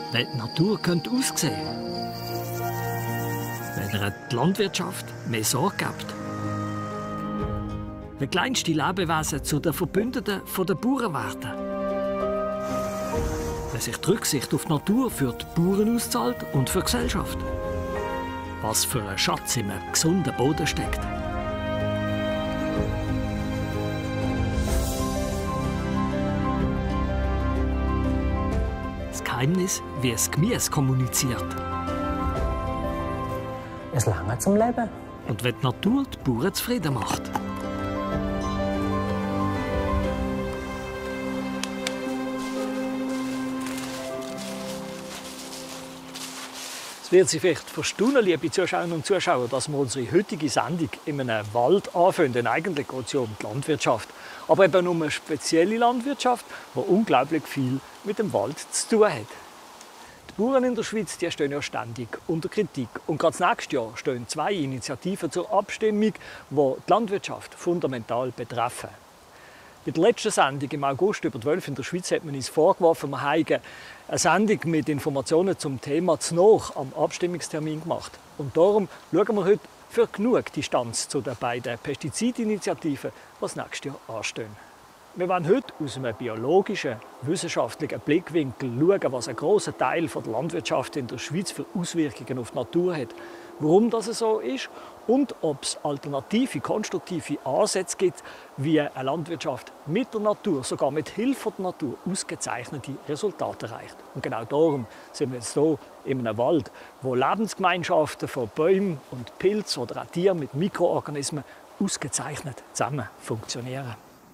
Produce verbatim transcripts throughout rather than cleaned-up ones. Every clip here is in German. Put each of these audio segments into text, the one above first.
wie die Natur könnte aussehen könnte. Wenn er die Landwirtschaft mehr Sorge gibt. Wenn kleinste Lebewesen zu den Verbündeten der Bauern werden. Wenn sich die Rücksicht auf die Natur für die Bauern auszahlt und für die Gesellschaft. Was für ein Schatz im gesunden Boden steckt. Das Geheimnis, wie es Gemüse kommuniziert. Es lange zum Leben. Und wenn die Natur die Bauern zufrieden macht. Es wird Sie vielleicht verstaunen, liebe Zuschauerinnen und Zuschauer, dass wir unsere heutige Sendung in einem Wald anfangen. Denn eigentlich geht es ja um die Landwirtschaft. Aber eben um eine spezielle Landwirtschaft, die unglaublich viel mit dem Wald zu tun hat. Die Bauern in der Schweiz die stehen ja ständig unter Kritik. Und gerade nächstes Jahr stehen zwei Initiativen zur Abstimmung, die die Landwirtschaft fundamental betreffen. Bei der letzten Sendung im August über die Wölfe in der Schweiz hat man uns vorgeworfen, wir hätten eine Sendung mit Informationen zum Thema zu nah am Abstimmungstermin gemacht. Und darum schauen wir heute für genug Distanz zu den beiden Pestizidinitiativen, die das nächste Jahr anstehen. Wir wollen heute aus einem biologischen, wissenschaftlichen Blickwinkel schauen, was ein grosser Teil der Landwirtschaft in der Schweiz für Auswirkungen auf die Natur hat, warum das so ist und ob es alternative, konstruktive Ansätze gibt, wie eine Landwirtschaft mit der Natur, sogar mit Hilfe der Natur, ausgezeichnete Resultate erreicht. Und genau darum sind wir jetzt hier in einem Wald, wo Lebensgemeinschaften von Bäumen und Pilzen oder auch Tieren mit Mikroorganismen ausgezeichnet zusammen funktionieren.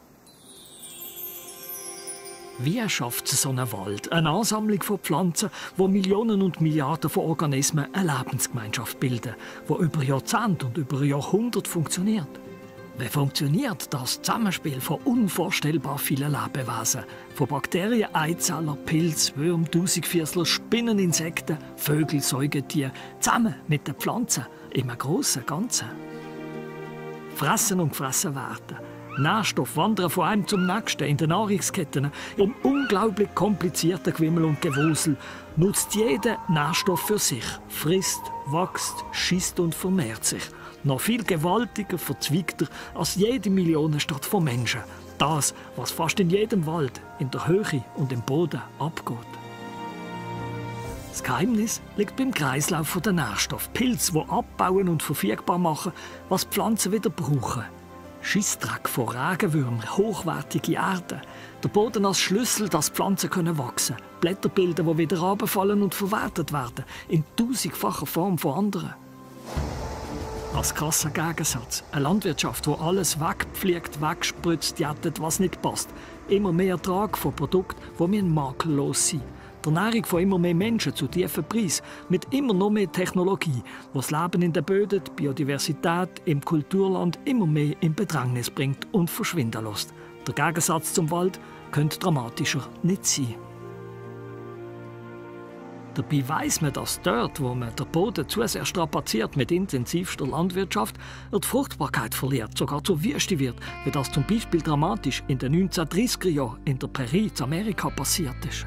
Wie schafft so ein Wald, eine Ansammlung von Pflanzen, wo Millionen und Milliarden von Organismen eine Lebensgemeinschaft bilden, die über Jahrzehnte und über Jahrhunderte funktioniert? Wie funktioniert das Zusammenspiel von unvorstellbar vielen Lebewesen? Von Bakterien, Eizellern, Pilz, Würm, Tausendfüßler, Spinnen, Insekten, Vögel, Säugetiere, zusammen mit den Pflanzen im grossen Ganzen. Fressen und gefressen werden. Nährstoffe wandern von einem zum nächsten in den Nahrungsketten. Im unglaublich komplizierten Gewimmel und Gewusel nutzt jeder Nährstoff für sich, frisst, wächst, schießt und vermehrt sich. Noch viel gewaltiger, verzweigter als jede Millionenstadt von Menschen. Das, was fast in jedem Wald, in der Höhe und im Boden abgeht. Das Geheimnis liegt beim Kreislauf der Nährstoffe. Pilze, die abbauen und verfügbar machen, was die Pflanzen wieder brauchen. Scheissdreck von Regenwürmern, hochwertige Erde. Der Boden als Schlüssel, dass Pflanzen wachsen können. Blätter bilden, die wieder runterfallen und verwertet werden. In tausendfacher Form von anderen. Als krasser Gegensatz. Eine Landwirtschaft, die alles wegpflegt, wegspritzt, jettet, was nicht passt. Immer mehr Ertrag von Produkten, die makellos sind. Die Ernährung von immer mehr Menschen zu tiefen Preisen, mit immer noch mehr Technologie, die das Leben in den Böden, die Biodiversität im Kulturland immer mehr in Bedrängnis bringt und verschwinden lässt. Der Gegensatz zum Wald könnte dramatischer nicht sein. Dabei weiss man, dass dort, wo man den Boden zu sehr strapaziert mit intensivster Landwirtschaft, er die Fruchtbarkeit verliert, sogar zur Wüste wird, wie das zum Beispiel dramatisch in den neunzehnhundertdreißiger Jahren in der Prärie in Amerika passiert ist.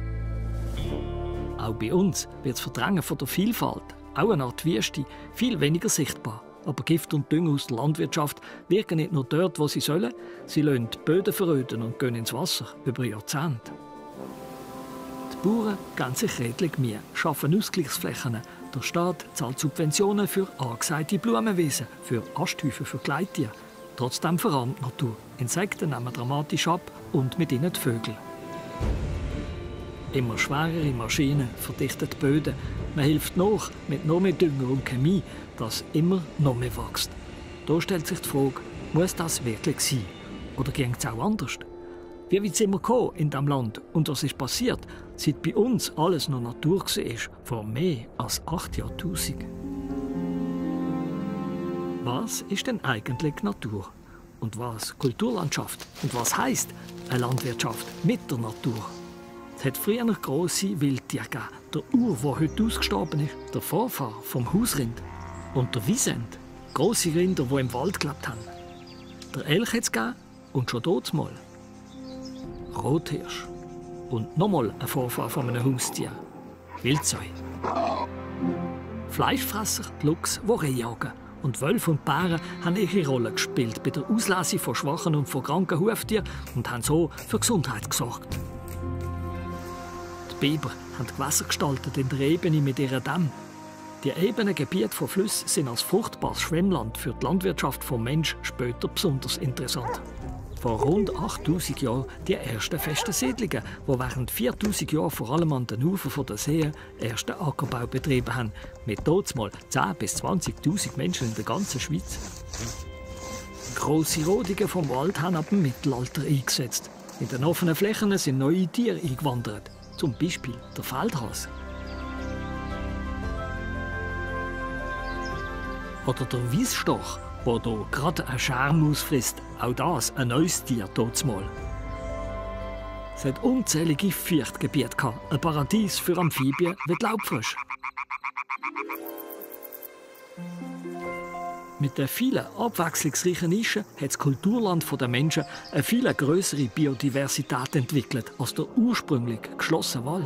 Auch bei uns wird das Verdrängen von der Vielfalt, auch eine Art Wüste, viel weniger sichtbar. Aber Gift und Dünger aus der Landwirtschaft wirken nicht nur dort, wo sie sollen, sie lassen die Böden veröden und gehen ins Wasser über Jahrzehnte. Die Bauern geben sich redlich Mühe, schaffen Ausgleichsflächen. Der Staat zahlt Subventionen für angesagte Blumenwiesen, für Asthäufen für Gleittiere. Trotzdem verarmt die Natur. Insekten nehmen dramatisch ab und mit ihnen die Vögel. Immer schwerere Maschinen verdichten die Böden. Man hilft nach mit noch mehr Dünger und Chemie, dass immer noch mehr wächst. Da stellt sich die Frage, muss das wirklich sein? Oder ging es auch anders? Wie weit sind wir gekommen in diesem Land und was ist passiert, seit bei uns alles noch Natur war, vor mehr als acht Jahrtausenden? Was ist denn eigentlich Natur? Und was Kulturlandschaft? Und was heisst eine Landwirtschaft mit der Natur? Es hat früher noch grosse Wildtiere gegeben. Der Ur, der heute ausgestorben ist, der Vorfahr vom Hausrind. Und der Wiesent, grosse Rinder, die im Wald gelebt haben. Der Elch hat es gegeben und schon dort mal. Rothirsch. Und nochmal ein Vorfahr von einem Haustier. Wildsäue. Fleischfresser, die Luchse, die Rehe jagen. Und Wölfe und Bären haben ihre Rolle gespielt bei der Auslese von schwachen und von kranken Huftieren und haben so für Gesundheit gesorgt. Die Biber haben Gewässer gestaltet in der Ebene mit ihren Dämmen. Die ebenen Gebiete von Flüssen sind als fruchtbares Schwemmland für die Landwirtschaft vom Mensch später besonders interessant. Vor rund achttausend Jahren die ersten festen Siedlungen, die während viertausend Jahren vor allem an den Ufern der Seen ersten Ackerbau betrieben haben, mit totsmal zehntausend bis zwanzigtausend Menschen in der ganzen Schweiz. Grosse Rodungen vom Wald haben ab dem Mittelalter eingesetzt. In den offenen Flächen sind neue Tiere eingewandert, zum Beispiel der Feldhase. Oder der Weissstoch, der hier gerade eine Schermaus frisst. Auch das ein neues Tier totsmal. Es hat unzählige Feuchtgebiete, ein Paradies für Amphibien wie die Laubfrösche. Mit den vielen abwechslungsreichen Nischen hat das Kulturland der Menschen eine viel größere Biodiversität entwickelt als der ursprünglich geschlossene Wald.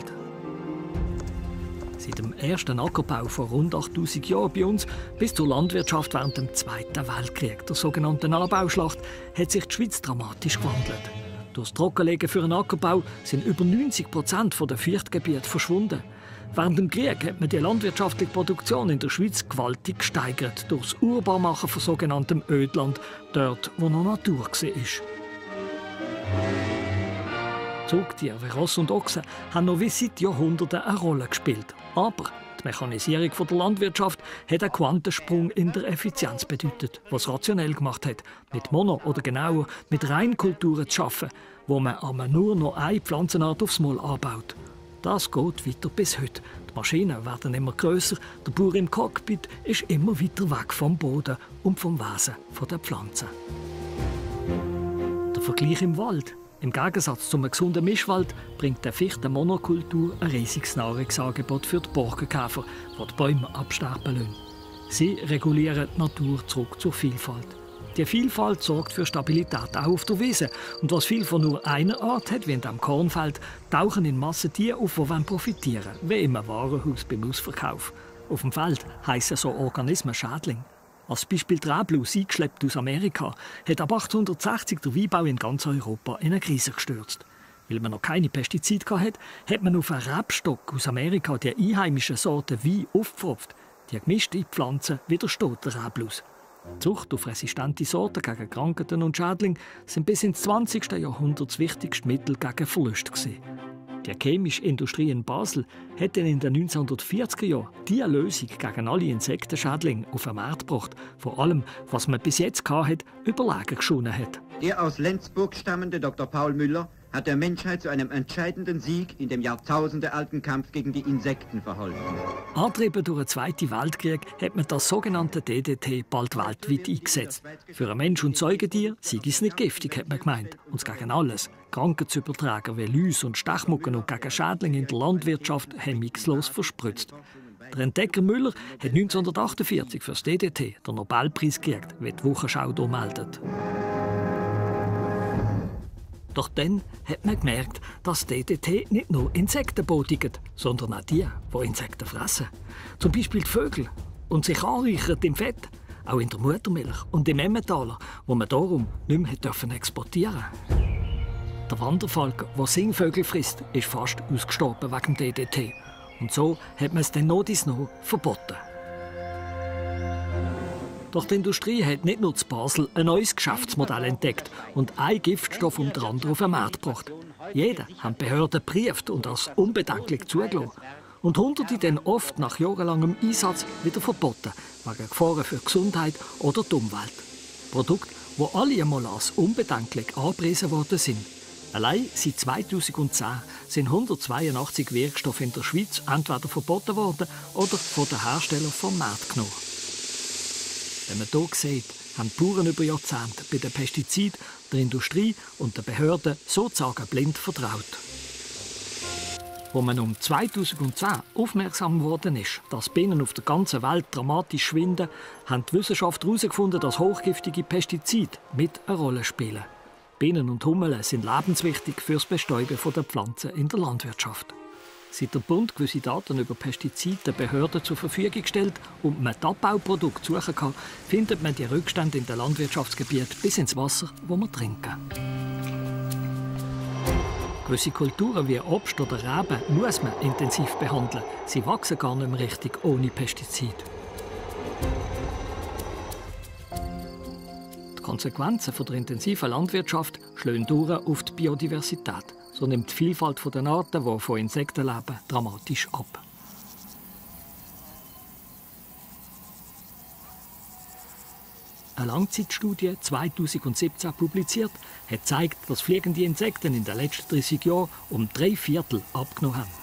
Seit dem ersten Ackerbau vor rund achttausend Jahren bei uns bis zur Landwirtschaft während dem Zweiten Weltkrieg, der sogenannten Anbauschlacht, hat sich die Schweiz dramatisch gewandelt. Durch das Trockenlegen für einen Ackerbau sind über neunzig Prozent der Feuchtgebiete verschwunden. Während dem Krieg hat man die landwirtschaftliche Produktion in der Schweiz gewaltig gesteigert durch das Urbarmachen von sogenanntem Ödland, dort wo noch Natur war. Zugtiere wie Ross und Ochsen haben noch wie seit Jahrhunderten eine Rolle gespielt. Aber die Mechanisierung der Landwirtschaft hat einen Quantensprung in der Effizienz bedeutet, was rationell gemacht hat, mit Mono- oder genauer mit Reinkulturen zu arbeiten, wo man aber nur noch eine Pflanzenart aufs Mal anbaut. Das geht weiter bis heute. Die Maschinen werden immer grösser, der Bauer im Cockpit ist immer weiter weg vom Boden und vom Wesen der Pflanzen. Der Vergleich im Wald. Im Gegensatz zum gesunden Mischwald bringt die Fichtenmonokultur ein riesiges Nahrungsangebot für die Borkenkäfer, die die Bäume absterben lassen. Sie regulieren die Natur zurück zur Vielfalt. Die Vielfalt sorgt für Stabilität auch auf der Wiese. Und was viel von nur einer Art hat, wie in diesem Kornfeld, tauchen in Massen die auf, die profitieren wollen, wie im Warenhaus beim Ausverkauf. Auf dem Feld heissen so Organismen Schädling. Als Beispiel Trablus, eingeschleppt aus Amerika, hat ab achtzehnhundertsechzig der Weinbau in ganz Europa in eine Krise gestürzt. Weil man noch keine Pestizide hatte, hat man auf einen Rebstock aus Amerika die einheimischen Sorten Wein aufgepfropft. Die gemischte Pflanze widersteht der Trablus. Die Zucht auf resistente Sorten gegen Krankheiten und Schädlinge sind bis ins zwanzigsten Jahrhundert das wichtigste Mittel gegen Verluste gewesen. Die chemische Industrie in Basel hat in den neunzehnhundertvierziger Jahren diese Lösung gegen alle Insektenschädlinge auf den Markt gebracht. Vor allem, was man bis jetzt hatte, überlegen geschonen hat. Der aus Lenzburg stammende Doktor Paul Müller hat der Menschheit zu einem entscheidenden Sieg in dem jahrtausendealten Kampf gegen die Insekten verholfen. Angetrieben durch den Zweiten Weltkrieg hat man das sogenannte D D T bald weltweit eingesetzt. Für ein Mensch und Säugetier sei es nicht giftig, hat man gemeint. Und gegen alles, Krankheitsüberträger wie Läuse und Stechmucken und gegen Schädlinge in der Landwirtschaft hemmungslos verspritzt. Der Entdecker Müller hat neunzehnhundertachtundvierzig für das D D T den Nobelpreis gekriegt, wie die Wochenschau hier meldet. Doch dann hat man gemerkt, dass D D T nicht nur Insekten bodigt, sondern auch die, die Insekten fressen. Zum Beispiel die Vögel. Und sich anreichern im Fett, auch in der Muttermilch und im Emmentaler, wo man darum nicht mehr dürfen exportieren durfte. Der Wanderfalk, der Singvögel frisst, ist fast ausgestorben wegen D D T. Und so hat man es dann noch dies noch verboten. Doch die Industrie hat nicht nur in Basel ein neues Geschäftsmodell entdeckt und einen Giftstoff um den anderen auf den Markt gebracht. Jeden haben die Behörden gebrieft und als unbedenklich zugelassen. Und Hunderte dann oft nach jahrelangem Einsatz wieder verboten, wegen Gefahren für die Gesundheit oder die Umwelt. Produkte, die alle einmal als unbedenklich angepriesen worden sind. Allein seit zweitausendzehn sind hundertzweiundachtzig Wirkstoffe in der Schweiz entweder verboten worden oder von den Herstellern vom Markt genommen. Wenn man hier sieht, haben die Bauern über Jahrzehnte bei den Pestiziden, der Industrie und den Behörden sozusagen blind vertraut. Als man um zweitausendzehn aufmerksam geworden ist, dass Bienen auf der ganzen Welt dramatisch schwinden, haben die Wissenschaftler herausgefunden, dass hochgiftige Pestizide mit eine Rolle spielen. Bienen und Hummeln sind lebenswichtig für das Bestäuben der Pflanzen in der Landwirtschaft. Seit der Bund gewisse Daten über Pestizide den Behörden zur Verfügung stellt und man die Abbauprodukte suchen kann, findet man die Rückstände in den Landwirtschaftsgebieten bis ins Wasser, das wir trinken. Gewisse Kulturen wie Obst oder Reben muss man intensiv behandeln. Sie wachsen gar nicht mehr richtig ohne Pestizide. Die Konsequenzen der intensiven Landwirtschaft schlagen durch auf die Biodiversität. So nimmt die Vielfalt der Arten, die von Insekten leben, dramatisch ab. Eine Langzeitstudie, zweitausendsiebzehn publiziert, hat gezeigt, dass fliegende Insekten in den letzten dreißig Jahren um drei Viertel abgenommen haben.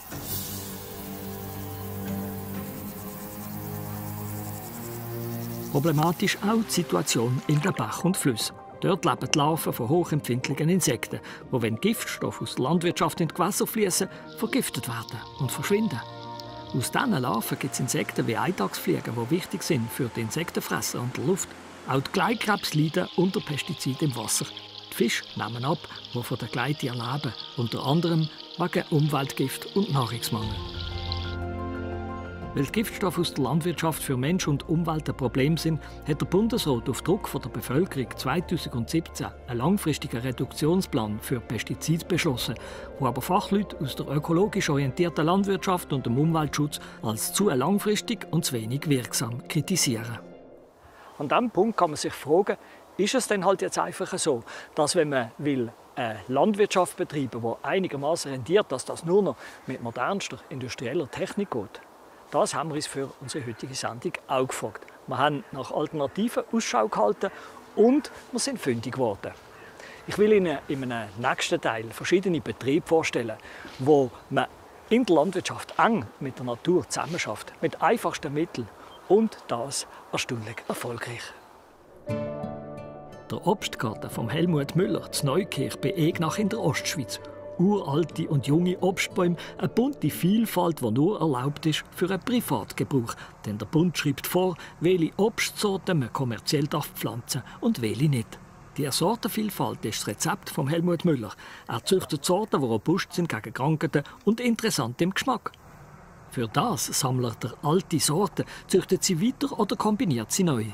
Problematisch auch die Situation in den Bächen und Flüssen. Dort leben die Larven von hochempfindlichen Insekten, die, wenn Giftstoffe aus der Landwirtschaft in die Gewässer fließen, vergiftet werden und verschwinden. Aus diesen Larven gibt es Insekten wie Eintagsfliegen, die wichtig sind für die Insektenfresser und der Luft. Auch die Gleitkrebs leiden unter Pestiziden im Wasser. Die Fische nehmen ab, die von den Gleitieren leben, unter anderem wegen Umweltgift und Nahrungsmangel. Weil die Giftstoffe aus der Landwirtschaft für Mensch und Umwelt ein Problem sind, hat der Bundesrat auf Druck von der Bevölkerung zweitausendsiebzehn einen langfristigen Reduktionsplan für Pestizide beschlossen, wo aber Fachleute aus der ökologisch orientierten Landwirtschaft und dem Umweltschutz als zu langfristig und zu wenig wirksam kritisieren. An diesem Punkt kann man sich fragen, ist es denn halt jetzt einfach so, dass wenn man will, eine Landwirtschaft betreiben will, die einigermaßen rendiert, dass das nur noch mit modernster industrieller Technik geht? Das haben wir uns für unsere heutige Sendung auch gefragt. Wir haben nach Alternativen Ausschau gehalten und wir sind fündig geworden. Ich will Ihnen in einem nächsten Teil verschiedene Betriebe vorstellen, wo man in der Landwirtschaft eng mit der Natur zusammenarbeitet, mit einfachsten Mitteln und das erstaunlich erfolgreich. Der Obstgarten von Helmut Müller zu Neukirch bei Egnach in der Ostschweiz. Uralte und junge Obstbäume, eine bunte Vielfalt, die nur erlaubt ist für einen Privatgebrauch. Denn der Bund schreibt vor, welche Obstsorten man kommerziell pflanzen darf und welche nicht. Die Sortenvielfalt ist das Rezept von Helmut Müller. Er züchtet Sorten, die robust sind gegen Krankheiten und interessant im Geschmack. Für das sammelt er alte Sorten, züchtet sie weiter oder kombiniert sie neu.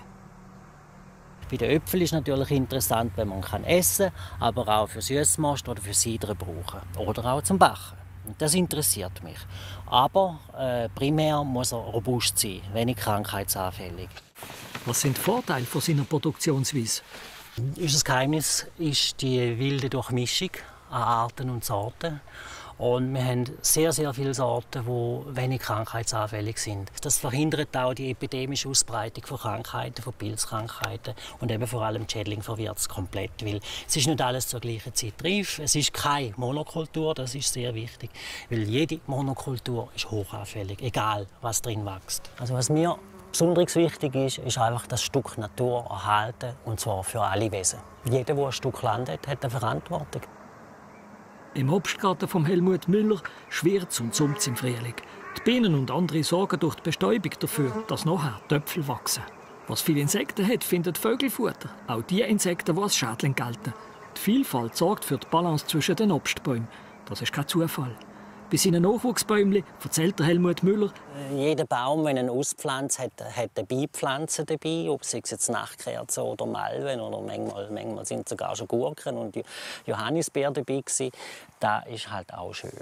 Bei den Äpfeln ist natürlich interessant, wenn man essen kann, aber auch für Süßmast oder für Cider brauchen. Oder auch zum Backen. Das interessiert mich. Aber äh, primär muss er robust sein, wenig krankheitsanfällig. Was sind die Vorteile von seiner Produktionsweise? Unser Geheimnis ist die wilde Durchmischung an Arten und Sorten. Und wir haben sehr, sehr viele Sorten, die wenig krankheitsanfällig sind. Das verhindert auch die epidemische Ausbreitung von Krankheiten, von Pilzkrankheiten und eben vor allem die Schädling verwirrt es komplett. Weil es ist nicht alles zur gleichen Zeit reif. Es ist keine Monokultur, das ist sehr wichtig. Weil jede Monokultur ist hochanfällig, egal was drin wächst. Also was mir besonders wichtig ist, ist einfach das Stück Natur erhalten, und zwar für alle Wesen. Jeder, der ein Stück Land hat, hat eine Verantwortung. Im Obstgarten von Helmut Müller schwirrt und summt im Frühling. Die Bienen und andere sorgen durch die Bestäubung dafür, dass nachher die Äpfel wachsen. Was viele Insekten hat, findet Vögelfutter. Auch die Insekten, die als Schädling gelten. Die Vielfalt sorgt für die Balance zwischen den Obstbäumen. Das ist kein Zufall. Bei seinen Nachwuchsbäumchen erzählt der Helmut Müller: Jeder Baum, wenn er ihn auspflanzt, hat, hat eine Beipflanze dabei, ob es jetzt Nachtkerzen oder Malven oder manchmal, manchmal sind sogar schon Gurken und Johannisbeer dabei gewesen. Das ist halt auch schön.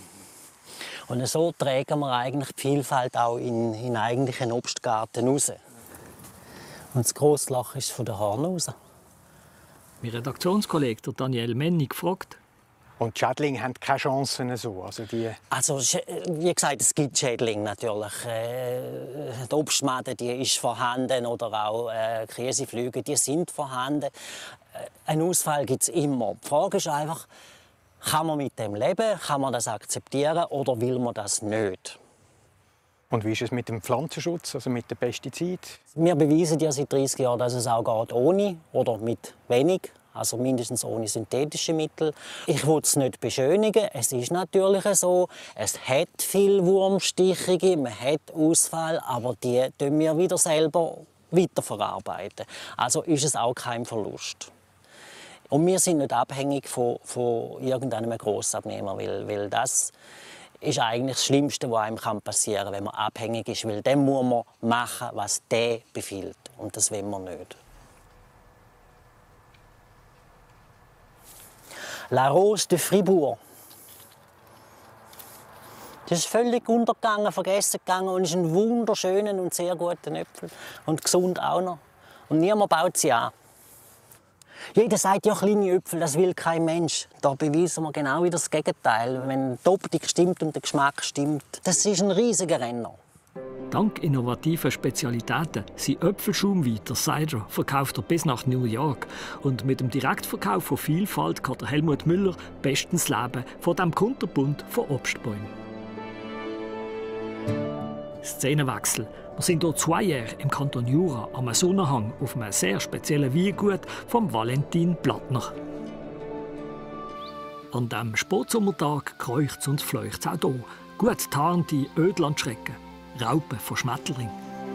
Und so tragen wir eigentlich die Vielfalt auch in, in eigentlichen Obstgarten raus. Und das grosse Loch ist von der Horn raus. Mein Redaktionskollege Daniel Mennig fragt: Und die Schädlinge haben keine Chancen so? Also, die also wie gesagt, es gibt Schädlinge natürlich. Äh, die Obstmade, die ist vorhanden, oder auch äh, Käseflüge, die sind vorhanden. Äh, ein Ausfall gibt es immer. Die Frage ist einfach, kann man mit dem leben, kann man das akzeptieren oder will man das nicht? Und wie ist es mit dem Pflanzenschutz, also mit den Pestiziden? Wir beweisen ja seit dreißig Jahren, dass es auch geht ohne oder mit wenig. Also mindestens ohne synthetische Mittel. Ich will es nicht beschönigen. Es ist natürlich so, es hat viele Wurmstiche, man hat Ausfall, aber die tun wir wieder selber weiterverarbeiten. Also ist es auch kein Verlust. Und wir sind nicht abhängig von, von irgendeinem Grossabnehmer, weil, weil das ist eigentlich das Schlimmste, was einem passieren kann, wenn man abhängig ist. Weil dann muss man machen, was der befiehlt. Und das will man nicht. La Rose de Fribourg. Das ist völlig untergegangen, vergessen gegangen und ist ein wunderschöner und sehr guter Äpfel. Und gesund auch noch. Und niemand baut sie an. Jeder sagt, ja, kleine Äpfel, das will kein Mensch. Da beweisen wir genau wieder das Gegenteil. Wenn die Optik stimmt und der Geschmack stimmt, das ist ein riesiger Renner. Dank innovativer Spezialitäten sind Äpfelschaum weiter Cider verkauft er bis nach New York. Und mit dem Direktverkauf von Vielfalt kann der Helmut Müller bestens leben von diesem Kunterbund von Obstbäumen. Szenenwechsel. Wir sind hier zwei Jahre im Kanton Jura am Sonnenhang auf einem sehr speziellen Weingut vom Valentin Plattner. An diesem Spätsommertag kreucht und fleucht es auch hier. Gut tarnte Ödlandschrecken, Raupen von Schmetterling.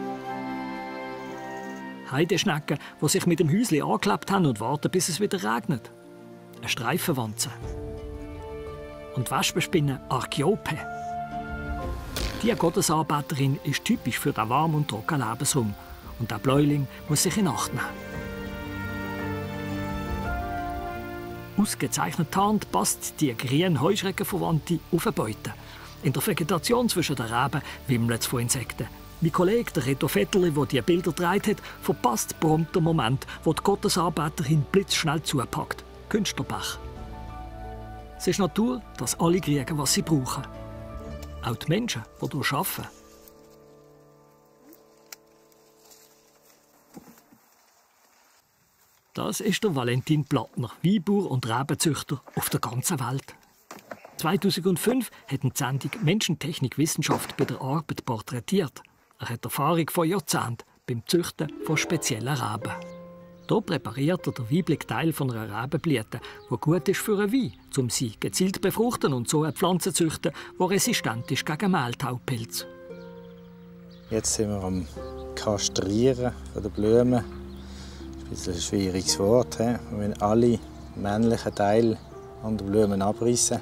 Heideschnecken, die sich mit dem Häuschen angeklebt haben und warten, bis es wieder regnet. Eine Streifenwanze. Und Wespenspinne Archaeope. Diese Gottesanbeterin ist typisch für den warmen und trockenen Lebensraum. Und der Bläuling muss sich in Acht nehmen. Ausgezeichnet tarnt passt die grüne Heuschreckenverwandte auf eine Beute. In der Vegetation zwischen den Reben wimmelt es von Insekten. Mein Kollege, der Reto Vetterli, der diese Bilder gedreht hat, verpasst prompt den Moment, wo die Gottesanbeterin blitzschnell zupackt. Künstlerpech. Es ist Natur, dass alle kriegen, was sie brauchen. Auch die Menschen, die hier arbeiten. Das ist der Valentin Plattner, Weinbauer und Rebenzüchter auf der ganzen Welt. zweitausendfünf hat die Sendung Menschentechnik Wissenschaft bei der Arbeit porträtiert. Er hat Erfahrung von Jahrzehnten beim Züchten von speziellen Reben. Hier präpariert er den weiblichen Teil von einer Rebenblüte, die gut ist für einen Wein, um sie gezielt zu befruchten und so eine Pflanze zu züchten, die resistent ist gegen Mehltaupilz. Jetzt sind wir am Kastrieren der Blumen. Das ist ein schwieriges Wort. Wir müssen alle männlichen Teile an den Blumen abreißen.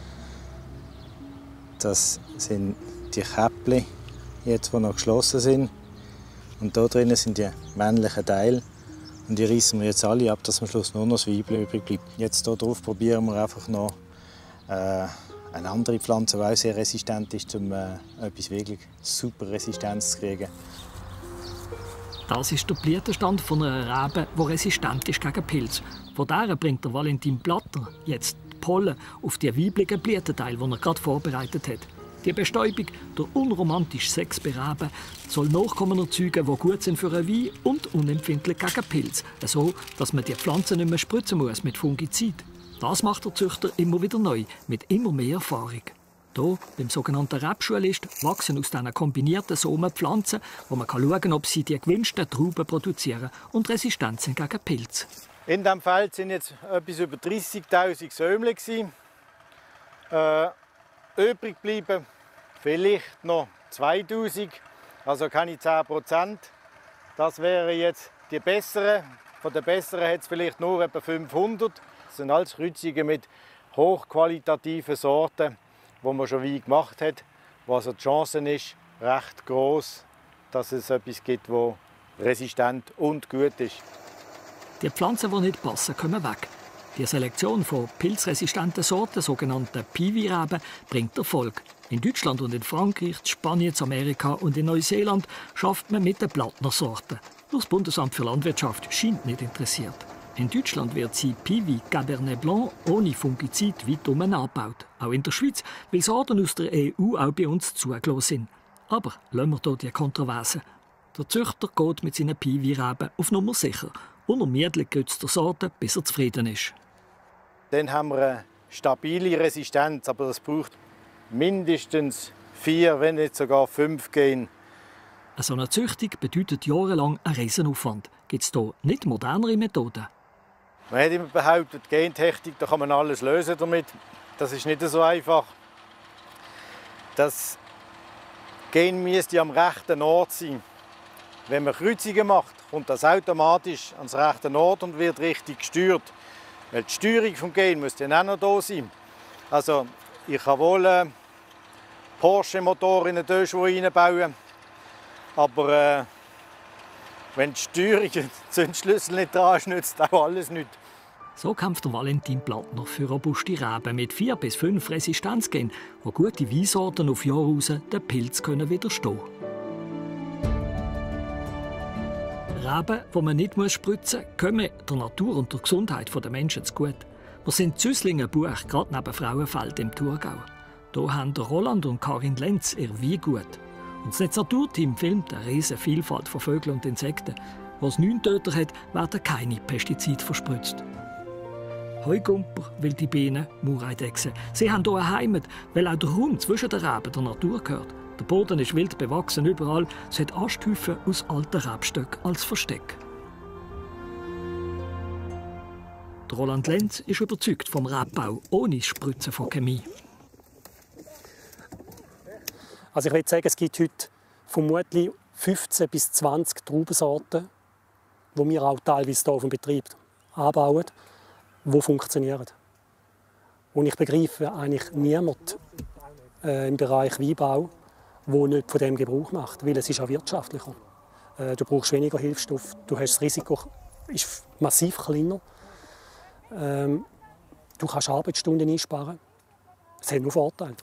Das sind die Käppchen, jetzt, die noch geschlossen sind. Und hier drinnen sind die männlichen Teile. Und die reißen wir jetzt alle ab, dass am Schluss nur noch das Weibchen übrig bleibt. Jetzt hier drauf probieren wir einfach noch äh, eine andere Pflanze, die auch sehr resistent ist, um äh, etwas wirklich super Resistenz zu kriegen. Das ist der Blütenstand von einer Rebe, die resistent ist gegen Pilz. Von dieser bringt der Valentin Plattner jetzt die Pollen auf die weiblichen Blütenteile, die er gerade vorbereitet hat. Die Bestäubung, der unromantische Sex bei Reben, soll Nachkommen erzeugen, die gut sind für einen Wein und unempfindlich gegen Pilz. So, dass man die Pflanzen nicht mehr spritzen muss mit Fungizid. Das macht der Züchter immer wieder neu, mit immer mehr Erfahrung. Hier, beim sogenannten Rebschulist, wachsen aus diesen kombinierten Samen Pflanzen, wo man schauen kann, ob sie die gewünschten Trauben produzieren und resistent sind gegen Pilz. In diesem Feld waren jetzt etwas über dreissigtausend Säumle. Äh, übrig bleiben vielleicht noch zweitausend, also keine zehn Prozent. Das wären jetzt die besseren. Von den besseren hat es vielleicht nur etwa fünfhundert. Das sind alles Kreuzungen mit hochqualitativen Sorten, wo man schon Wein gemacht hat. Wo also die Chance ist recht groß, dass es etwas gibt, das resistent und gut ist. Die Pflanzen, die nicht passen, kommen weg. Die Selektion von pilzresistenten Sorten, sogenannten Piwi-Reben, bringt Erfolg. In Deutschland und in Frankreich, in Spanien, in Amerika und in Neuseeland schafft man mit den Plattner-Sorten. Nur das Bundesamt für Landwirtschaft scheint nicht interessiert. In Deutschland wird sie Piwi Cabernet Blanc ohne Fungizid weit um angebaut. Auch in der Schweiz, weil Sorten aus der E U auch bei uns zugelassen sind. Aber lassen wir hier die Kontroversen. Der Züchter geht mit seinen Piwi-Reben auf Nummer sicher. Unermüdlich gehört der Sorte, bis er zufrieden ist. Dann haben wir eine stabile Resistenz, aber das braucht mindestens vier, wenn nicht sogar fünf Gene. So eine Züchtung bedeutet jahrelang einen Riesenaufwand. Gibt es hier nicht modernere Methoden? Man hat immer behauptet, Gentechnik, da kann man alles lösen damit. Das ist nicht so einfach. Das Gen müsste am rechten Ort sein. Wenn man Kreuzungen macht, kommt das automatisch ans rechte Ort und wird richtig gesteuert. Weil die Steuerung des Gens muss dann auch noch da sein. Also ich kann wohl äh, Porsche-Motor in den Döschwo reinbauen. Aber äh, wenn die Steuerung den Zündschlüssel nicht dran ist, nützt auch alles nichts. So kämpft der Valentin Plattner für robuste Reben mit vier bis fünf Resistenzgenen, die gute Weinsorten auf Jahre raus den Pilz können widerstehen können. Reben, die man nicht spritzen muss, kommen der Natur und der Gesundheit der Menschen zugute. Wir sind in Züsslingen-Buch, gerade neben Frauenfeld im Thurgau. Hier haben Roland und Karin Lenz ihr Weingut. Und das Naturteam filmt eine riesige Vielfalt von Vögeln und Insekten. Was neun Töter hat, werden keine Pestizide verspritzt. Heugumper, wilde Bienen, Maureidechsen. Sie haben hier eine Heimat, weil auch der Raum zwischen den Reben der Natur gehört. Der Boden ist wild bewachsen überall. Es hat Asthäufen aus alten Rebstöcken als Versteck. Der Roland Lenz ist überzeugt vom Rebbau ohne Spritzen von Chemie. Also ich würde sagen, es gibt heute vermutlich fünfzehn bis zwanzig Traubensorten, die wir auch teilweise hier auf dem Betrieb anbauen, die funktionieren. Und ich begreife eigentlich niemanden äh, im Bereich Weinbau, der nicht von dem Gebrauch macht, weil es ist auch wirtschaftlicher. Äh, du brauchst weniger Hilfsstoff, du hast das Risiko ist massiv kleiner. Ähm, du kannst Arbeitsstunden einsparen. Es hat nur Vorteile.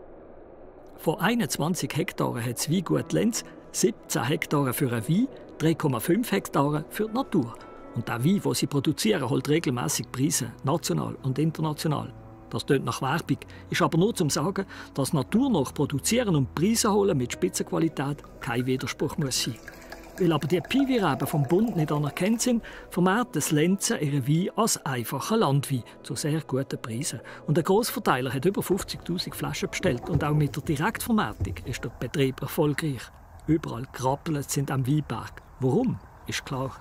Von einundzwanzig Hektaren hat das Weingut Lenz siebzehn Hektare für einen Wein, drei Komma fünf Hektare für die Natur. Und der Wein, den sie produzieren, holt regelmäßig Preise, national und international. Das tönt nach Werbung, ist aber nur zum Sagen, dass naturnah produzieren und Preise holen mit Spitzenqualität kein Widerspruch muss sein. Weil aber die Piwi-Reben vom Bund nicht anerkannt sind, vermehrt das Lenzen ihren Wein als einfacher Landwein zu sehr guten Preisen. Und der Grossverteiler hat über fünfzigtausend Flaschen bestellt und auch mit der Direktvermarktung ist der Betrieb erfolgreich. Überall Krabbeln sind am Weinberg. Warum? Ist klar.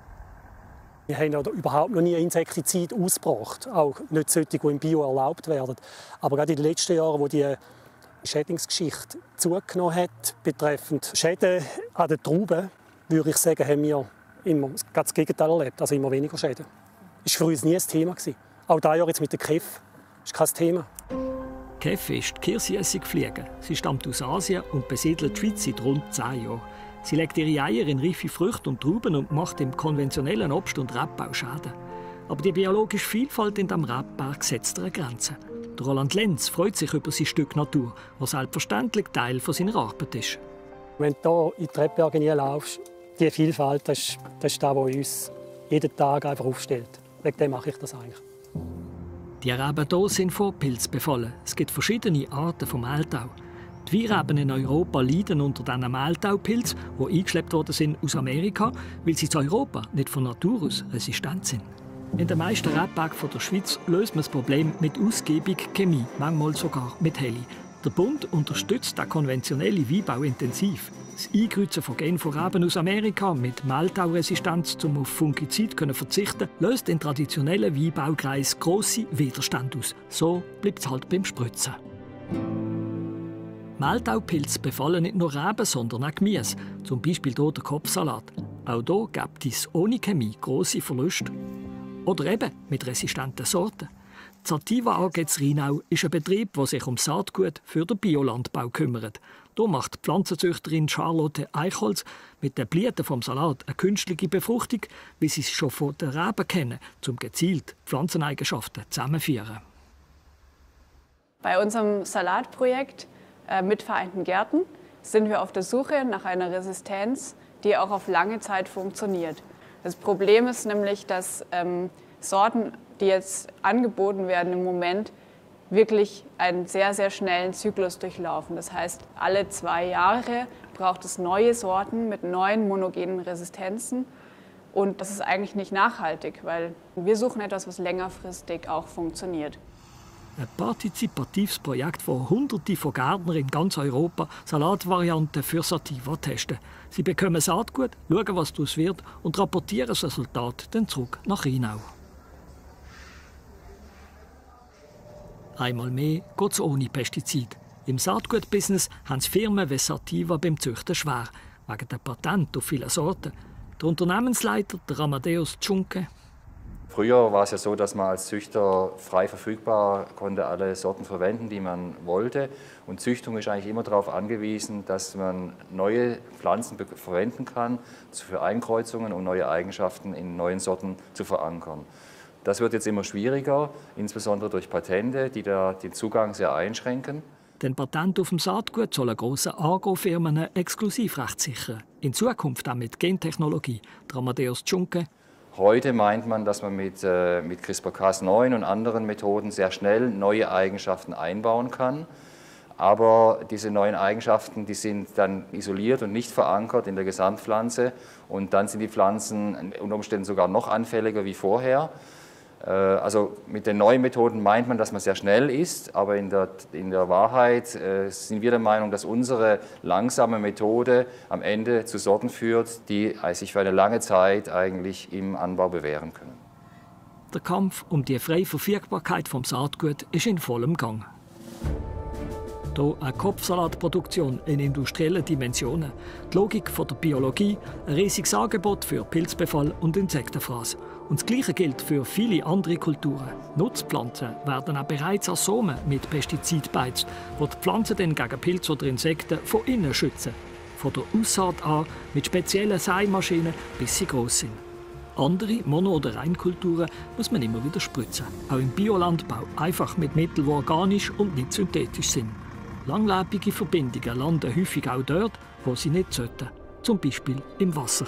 Wir haben ja überhaupt noch nie Insektizide ausgebracht, auch nicht solche, die im Bio erlaubt werden. Aber gerade in den letzten Jahren, wo die Schädlingsgeschichte zugenommen hat, betreffend Schäden an den Trauben, würde ich sagen, haben wir immer das Gegenteil erlebt, also immer weniger Schäden. Das war für uns nie ein Thema. Auch dieses Jahr jetzt mit der K E F ist kein Thema. K E F ist die Kirschessigfliege. Sie stammt aus Asien und besiedelt die Schweiz seit rund zehn Jahren. Sie legt ihre Eier in reife Früchte und Trauben und macht im konventionellen Obst- und Rebbau Schaden. Aber die biologische Vielfalt in diesem Rebberg setzt eine Grenze. Der Roland Lenz freut sich über sein Stück Natur, das selbstverständlich Teil seiner Arbeit ist. Wenn du hier in die Rebberge laufst, die Vielfalt, das ist, das ist das, was uns jeden Tag einfach aufstellt. Wegen dem mache ich das eigentlich. Die Reben hier sind von Pilz befallen. Es gibt verschiedene Arten von Mehltau. Die Weinreben in Europa leiden unter diesen Mehltaupilz, die eingeschleppt worden sind aus Amerika, weil sie zu Europa nicht von Natur aus resistent sind. In den meisten Rebbergen der Schweiz löst man das Problem mit ausgiebiger Chemie, manchmal sogar mit Heli. Der Bund unterstützt den konventionellen Weinbau intensiv. Das Einkreuzen von Genen von Reben aus Amerika mit Mehltauresistenz, um auf Fungizid zu verzichten, löst in traditionellen Weinbaukreisen grosse Widerstände aus. So bleibt es halt beim Spritzen. Mehltaupilze befallen nicht nur Reben, sondern auch Gemüse, zum Beispiel hier der Kopfsalat. Auch hier gibt es ohne Chemie grosse Verluste. Oder eben mit resistenten Sorten. Die Sativa A G Rheinau ist ein Betrieb, der sich um Saatgut für den Biolandbau kümmert. Hier macht die Pflanzenzüchterin Charlotte Eichholz mit den Blüten vom Salat eine künstliche Befruchtung, wie sie es schon von den Reben kennen, um gezielt Pflanzeneigenschaften zusammenzuführen. Bei unserem Salatprojekt äh, mit vereinten Gärten sind wir auf der Suche nach einer Resistenz, die auch auf lange Zeit funktioniert. Das Problem ist nämlich, dass ähm, Sorten, die jetzt angeboten werden im Moment, wirklich einen sehr, sehr schnellen Zyklus durchlaufen. Das heißt, alle zwei Jahre braucht es neue Sorten mit neuen monogenen Resistenzen. Und das ist eigentlich nicht nachhaltig, weil wir suchen etwas, was längerfristig auch funktioniert. Ein partizipatives Projekt, wo Hunderte von Gärtnern in ganz Europa Salatvarianten für Sativa testen. Sie bekommen Saatgut, schauen, was daraus wird und rapportieren das Resultat dann zurück nach Rheinau. Einmal mehr geht es ohne Pestizid. Im Saatgutbusiness haben es Firmen wie Sativa beim Züchten schwer, wegen der Patente auf viele Sorten. Der Unternehmensleiter, der Amadeus Tschunke. Früher war es ja so, dass man als Züchter frei verfügbar konnte alle Sorten verwenden, die man wollte. Und Züchtung ist eigentlich immer darauf angewiesen, dass man neue Pflanzen verwenden kann für Einkreuzungen, um neue Eigenschaften in neuen Sorten zu verankern. Das wird jetzt immer schwieriger, insbesondere durch Patente, die da den Zugang sehr einschränken. Den Patent auf dem Saatgut sollen grosse Agrofirmen Exklusivrecht sichern. In Zukunft auch mit Gentechnologie. Der Amadeus Tschunke. Heute meint man, dass man mit, äh, mit CRISPR Cas neun und anderen Methoden sehr schnell neue Eigenschaften einbauen kann. Aber diese neuen Eigenschaften, die sind dann isoliert und nicht verankert in der Gesamtpflanze. Und dann sind die Pflanzen unter Umständen sogar noch anfälliger wie vorher. Also mit den neuen Methoden meint man, dass man sehr schnell ist, aber in der, in der Wahrheit äh, sind wir der Meinung, dass unsere langsame Methode am Ende zu Sorten führt, die sich für eine lange Zeit eigentlich im Anbau bewähren können. Der Kampf um die freie Verfügbarkeit vom Saatgut ist in vollem Gang. Hier eine Kopfsalatproduktion in industriellen Dimensionen. Die Logik von der Biologie, ein riesiges Angebot für Pilzbefall und Insektenfraß. Und das Gleiche gilt für viele andere Kulturen. Nutzpflanzen werden auch bereits als Samen mit Pestizid beizt, die die Pflanzen dann gegen Pilze oder Insekten von innen schützen. Von der Aussaat an mit speziellen Seimaschinen, bis sie gross sind. Andere Mono- oder Reinkulturen muss man immer wieder spritzen. Auch im Biolandbau einfach mit Mitteln, die organisch und nicht synthetisch sind. Langlebige Verbindungen landen häufig auch dort, wo sie nicht sollten. Zum Beispiel im Wasser.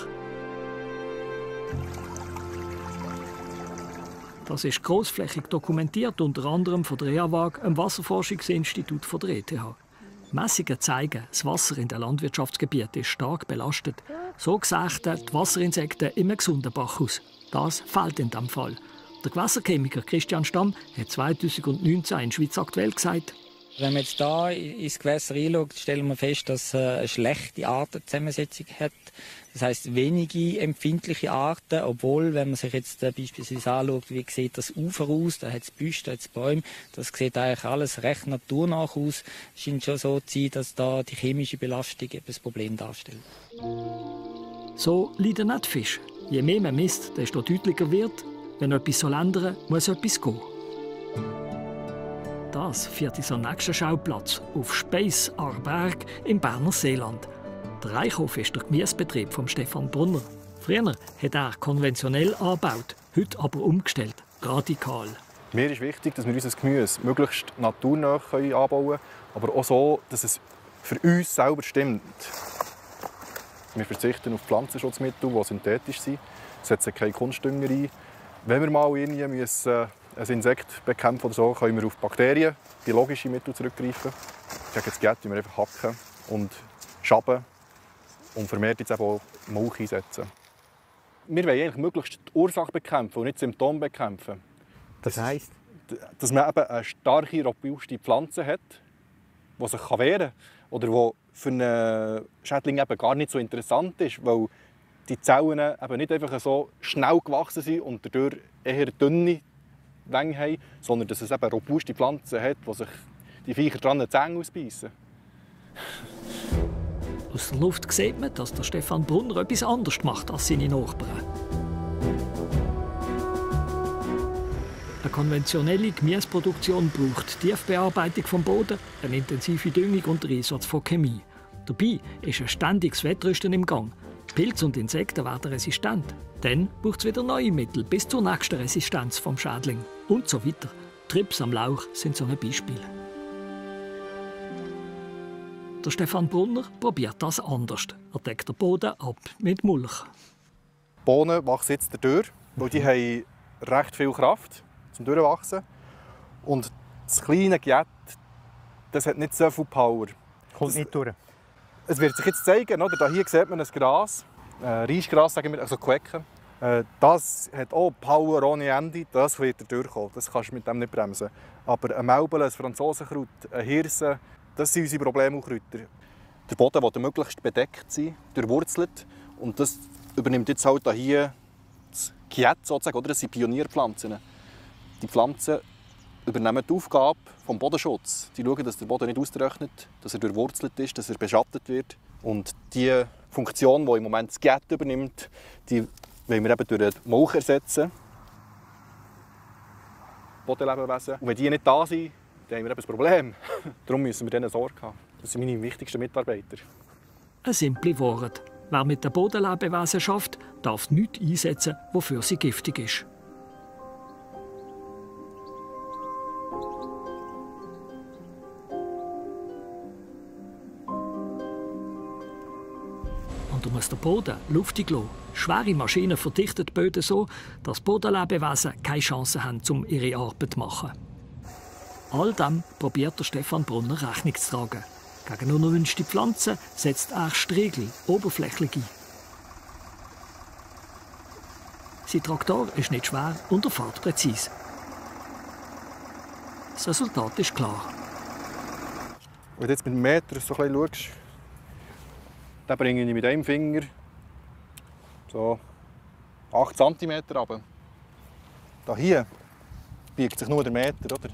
Das ist grossflächig dokumentiert, unter anderem von der E A W A G, einem Wasserforschungsinstitut von der E T H. Messungen zeigen, das Wasser in den Landwirtschaftsgebieten ist stark belastet. So sehen die Wasserinsekten im gesunden Bach aus. Das fehlt in diesem Fall. Der Gewässerchemiker Christian Stamm hat zweitausendneunzehn in Schweiz aktuell gesagt: Wenn man jetzt hier ins Gewässer reinschaut, stellen wir fest, dass es eine schlechte Artenzusammensetzung hat. Das heisst, wenige empfindliche Arten, obwohl, wenn man sich jetzt beispielsweise anschaut, wie sieht das Ufer aus, da hat es Büsche, da hat es Bäume, das sieht eigentlich alles recht naturnah aus. Es scheint schon so zu sein, dass da die chemische Belastung eben das Problem darstellt. So leiden nicht die Fische. Je mehr man misst, desto deutlicher wird, wenn etwas ändern soll, muss etwas gehen. Das führt unser nächster Schauplatz auf Speiss Arberg im Berner Seeland. Der Reichhof ist der Gemüsebetrieb von Stefan Brunner. Früher hat er konventionell angebaut, heute aber umgestellt, radikal. Mir ist wichtig, dass wir unser Gemüse möglichst naturnah anbauen können, aber auch so, dass es für uns selber stimmt. Wir verzichten auf Pflanzenschutzmittel, die synthetisch sind, setzen keine Kunstdünger ein. Wenn wir mal irgendwie müssen, ein Insekt bekämpfen oder so, können wir auf Bakterien, biologische Mittel zurückgreifen. Gegen das Gift wir einfach hacken und schaben und vermehrt jetzt eben auch Mulch einsetzen. Wir wollen eigentlich möglichst die Ursache bekämpfen und nicht Symptome bekämpfen. Das heisst? Dass man eben eine starke, robuste Pflanze hat, die sich wehren kann oder die für einen Schädling eben gar nicht so interessant ist, weil die Zellen eben nicht einfach so schnell gewachsen sind und dadurch eher dünne Länge haben, sondern dass es eben robuste Pflanzen hat, wo sich die Viecher dran die Zähne ausbeissen. Aus der Luft sieht man, dass der Stefan Brunner etwas anderes macht als seine Nachbarn. Eine konventionelle Gemüseproduktion braucht Tiefbearbeitung vom Boden, eine intensive Düngung und den Einsatz von Chemie. Dabei ist ein ständiges Wettrüsten im Gang. Pilze und Insekten werden resistent. Dann braucht es wieder neue Mittel bis zur nächsten Resistenz vom Schädling. Und so weiter. Trips am Lauch sind so ein Beispiel. Der Stefan Brunner probiert das anders. Er deckt den Boden ab mit Mulch. Die Bohnen wachsen jetzt dadurch, weil die haben recht viel Kraft zum Durchwachsen. Und das kleine Giet, das hat nicht so viel Power. Kommt nicht durch. Es wird sich jetzt zeigen, oder? Hier sieht man ein Gras, äh, Reisgras, sagen wir, also Quecken. Äh, das hat auch Power ohne Ende, das wird durchkommen. Das kannst du mit dem nicht bremsen. Aber ein Maubel, ein Franzosenkraut, ein Hirse, das sind unsere Problemkräuter. Der Boden will möglichst bedeckt sein, durchwurzelt. Und das übernimmt jetzt halt hier das Giet sozusagen, oder? Das sind Pionierpflanzen. Die Pflanzen übernehmen die Aufgabe vom Bodenschutz. Die schauen, dass der Boden nicht austrocknet, dass er durchwurzelt ist, dass er beschattet wird. Und die Funktion, die im Moment das Giet übernimmt, die wollen wir eben durch den Mulch ersetzen. Bodenlebewesen. Und wenn die nicht da sind, dann haben wir eben ein Problem. Darum müssen wir denen Sorge haben. Das sind meine wichtigsten Mitarbeiter. Eine simple Wort. Wer mit der Bodenlebewesen schafft, darf nichts einsetzen, wofür sie giftig ist. Und du musst den Boden luftig lassen. Schwere Maschinen verdichten die Böden so, dass Bodenlebewesen keine Chance haben, um ihre Arbeit zu machen. All dem probiert der Stefan Brunner Rechnung zu tragen. Gegen unerwünschte Pflanzen setzt er Striegel oberflächlich ein. Sein Traktor ist nicht schwer und er fährt präzise. Das Resultat ist klar. Wenn du jetzt mit dem Meter so ein bisschen schaust, dann bringe ich mit einem Finger so acht Zentimeter runter. Da hier biegt sich nur der Meter, oder?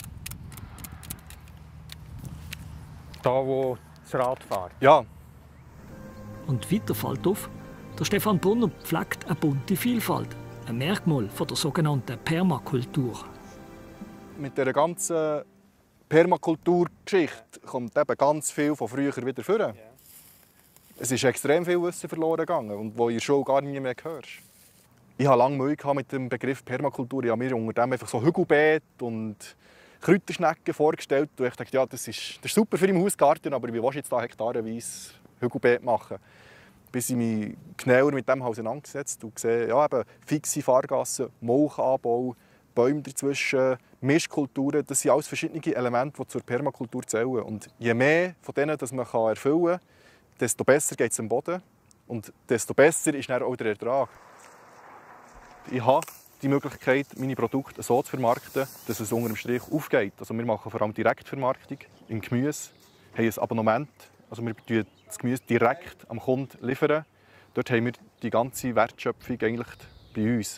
Da, wo das Rad fährt? Ja. Und weiter fällt auf, der Stefan Brunner pflegt eine bunte Vielfalt. Ein Merkmal von der sogenannten Permakultur. Mit dieser ganzen Permakulturgeschichte kommt eben ganz viel von früher wieder vor. Ja. Es ist extrem viel Wissen verloren gegangen und wo ihr schon gar nie mehr hörst. Ich hatte lange Mühe mit dem Begriff Permakultur. Ich habe mir unter dem einfach so Hügelbeet und Kräuterschnecken vorgestellt. Und ich dachte, ja, das ist, das ist super für im Hausgarten, aber wie willst du jetzt da hektarenweise Hügelbeet machen? Bis ich mich genauer mit dem auseinandergesetzt und gesehen, ja, eben fixe Fahrgassen, Molchanbau, Bäume dazwischen, Mischkulturen, das sind alles verschiedene Elemente, die zur Permakultur zählen. Und je mehr von denen das man erfüllen kann, desto besser geht es am Boden und desto besser ist dann auch der Ertrag. Ich habe die Möglichkeit, meine Produkte so zu vermarkten, dass es unter dem Strich aufgeht. Also wir machen vor allem Direktvermarktung im Gemüse, haben ein Abonnement, also wir liefern das Gemüse direkt am Kunden liefern. Dort haben wir die ganze Wertschöpfung eigentlich bei uns.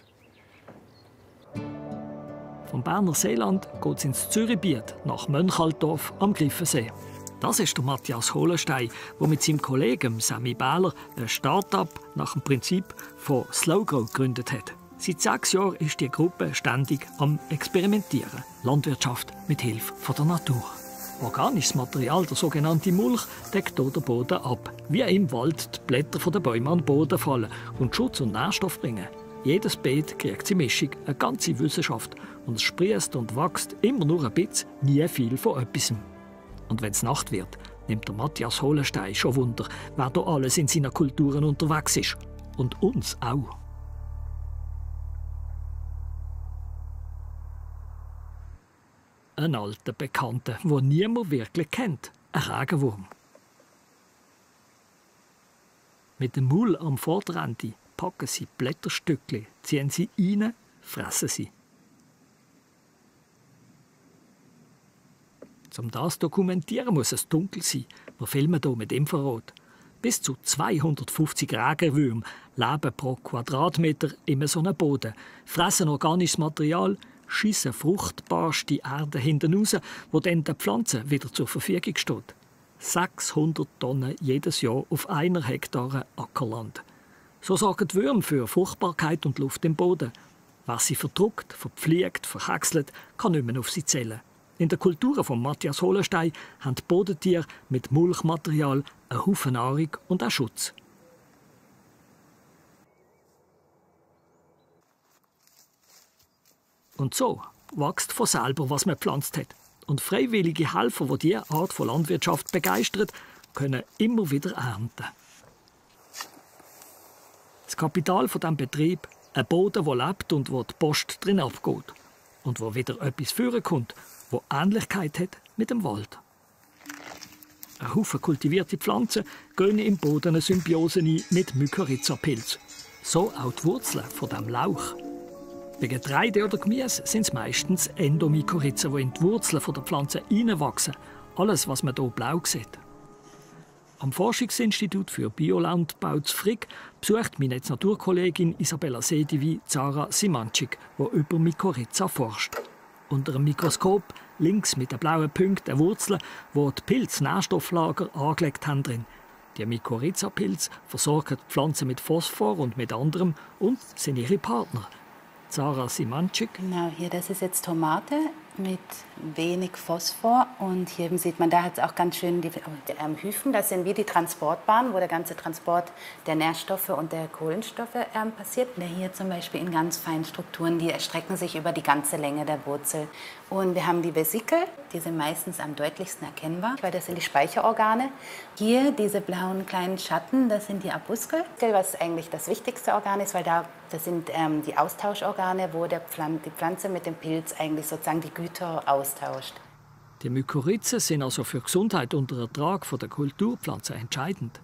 Vom Berner Seeland geht es ins Zürichbiet nach Mönchaldorf am Griffensee. Das ist der Matthias Hohlenstein, der mit seinem Kollegen Sammy Bähler ein Start-up nach dem Prinzip von Slowgrow gegründet hat. Seit sechs Jahren ist die Gruppe ständig am Experimentieren. Landwirtschaft mit Hilfe von der Natur. Organisches Material, der sogenannte Mulch, deckt hier den Boden ab. Wie im Wald die Blätter der Bäume an den Boden fallen und Schutz und Nährstoff bringen. Jedes Beet kriegt seine Mischung, eine ganze Wissenschaft. Und es sprießt und wächst immer nur ein bisschen, nie viel von etwas. Und wenn es Nacht wird, nimmt der Matthias Hohlenstein schon Wunder, wer da alles in seinen Kulturen unterwegs ist. Und uns auch. Ein alter Bekannter, den niemand wirklich kennt. Ein Regenwurm. Mit dem Maul am Vorderende packen sie Blätterstückchen, ziehen sie rein, fressen sie. Um das zu dokumentieren, muss es dunkel sein. Wir filmen hier mit Infrarot. Bis zu zweihundertfünfzig Regenwürmer leben pro Quadratmeter in so einem Boden, fressen organisches Material, schiessen fruchtbarste Erde hinten raus, wo dann der Pflanze wieder zur Verfügung steht. sechshundert Tonnen jedes Jahr auf einer Hektare Ackerland. So sorgen die Würmer für Fruchtbarkeit und Luft im Boden. Wer sie verdruckt, verpflegt, verhäckselt, kann nicht mehr auf sie zählen. In der Kultur von Matthias Hohlenstein haben die Bodentiere mit Mulchmaterial einen Haufen Nahrung und auch Schutz. Und so wächst von selber, was man gepflanzt hat. Und freiwillige Helfer, die diese Art von Landwirtschaft begeistern, können immer wieder ernten. Das Kapital von diesem Betrieb, ein Boden, der lebt und wo die Post drin abgeht. Und wo wieder etwas führen kommt, wo Ähnlichkeit hat mit dem Wald. Ein Haufen kultivierte Pflanzen gehen im Boden eine Symbiose ein mit Mykorrhiza-Pilz. So auch die Wurzeln von diesem Lauch. Bei Getreide oder Gemüse sind es meistens Endomykorrhiza, die in die Wurzeln der Pflanze hineinwachsen. Alles, was man hier blau sieht. Am Forschungsinstitut für Biolandbau zu Frick besucht meine Naturkollegin Isabella Sedivi Zara Simanczyk, die über Mykorrhiza forscht. Unter dem Mikroskop links mit den blauen Punkten eine Wurzel, wo die Pilze Nährstofflager angelegt haben drin. Die Mykorrhiza-Pilze versorgen die Pflanzen mit Phosphor und mit anderem und sind ihre Partner. Zara Simanczyk. Genau, hier, das ist jetzt Tomate. mit wenig Phosphor. Und hier sieht man, da hat es auch ganz schön die ähm, Hyphen. Das sind wie die Transportbahnen, wo der ganze Transport der Nährstoffe und der Kohlenstoffe ähm, passiert. Hier zum Beispiel in ganz feinen Strukturen, die erstrecken sich über die ganze Länge der Wurzel. Und wir haben die Vesikel, die sind meistens am deutlichsten erkennbar, weil das sind die Speicherorgane. Hier diese blauen kleinen Schatten, das sind die Apuskel, was eigentlich das wichtigste Organ ist, weil da, das sind ähm, die Austauschorgane, wo der Pflan- die Pflanze mit dem Pilz eigentlich sozusagen die Güter austauscht. Die Mykorrhizen sind also für die Gesundheit und den Ertrag der Kulturpflanzen entscheidend.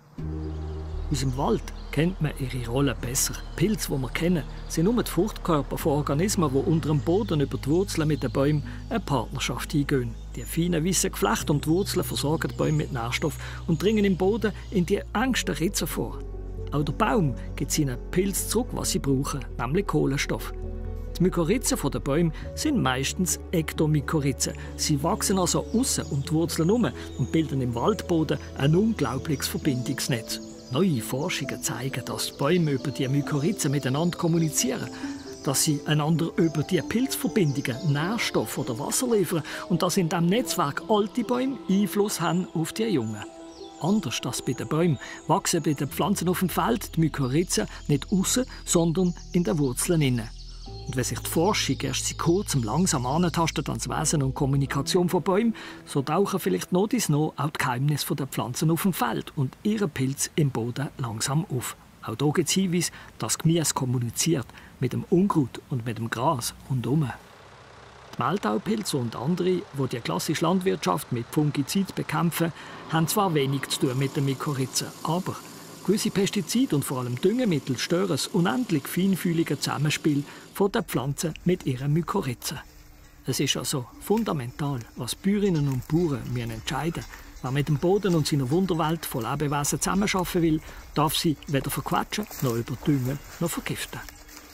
Aus dem Wald kennt man ihre Rolle besser. Pilze, die wir kennen, sind nur die Fruchtkörper von Organismen, die unter dem Boden über die Wurzeln mit den Bäumen eine Partnerschaft eingehen. Die feinen weißen Geflechte um die Wurzeln versorgen die Bäume mit Nährstoff und dringen im Boden in die engsten Ritzen vor. Auch der Baum gibt seinen Pilzen zurück, was sie brauchen, nämlich Kohlenstoff. Die Mykorrhizen der Bäume sind meistens Ektomykorrhizen. Sie wachsen also aussen um die Wurzeln herum und bilden im Waldboden ein unglaubliches Verbindungsnetz. Neue Forschungen zeigen, dass die Bäume über die Mykorrhizen miteinander kommunizieren, dass sie einander über die Pilzverbindungen Nährstoff oder Wasser liefern und dass in diesem Netzwerk alte Bäume Einfluss haben auf die Jungen. Anders als bei den Bäumen wachsen bei den Pflanzen auf dem Feld die Mykorrhizen nicht außen, sondern in den Wurzeln innen. Und wenn sich die Forschung erst seit kurzem langsam antastet ans Wesen und Kommunikation von Bäumen, so tauchen vielleicht noch dies noch auch die Geheimnisse der Pflanzen auf dem Feld und ihre Pilze im Boden langsam auf. Auch hier gibt es Hinweise, dass Gemüse kommuniziert mit dem Unkraut und mit dem Gras rundherum. Die Mehltaupilze und andere, die die klassische Landwirtschaft mit Fungizid bekämpfen, haben zwar wenig zu tun mit den Mykorrhizen, aber gewisse Pestizide und vor allem Düngemittel stören das unendlich feinfühlige Zusammenspiel von den Pflanzen mit ihren Mykorrhizen. Es ist also fundamental, was Bäuerinnen und Bauern müssen entscheiden. Wer mit dem Boden und seiner Wunderwelt von Lebewesen zusammenarbeiten will, darf sie weder verquetschen, noch überdüngen, noch vergiften.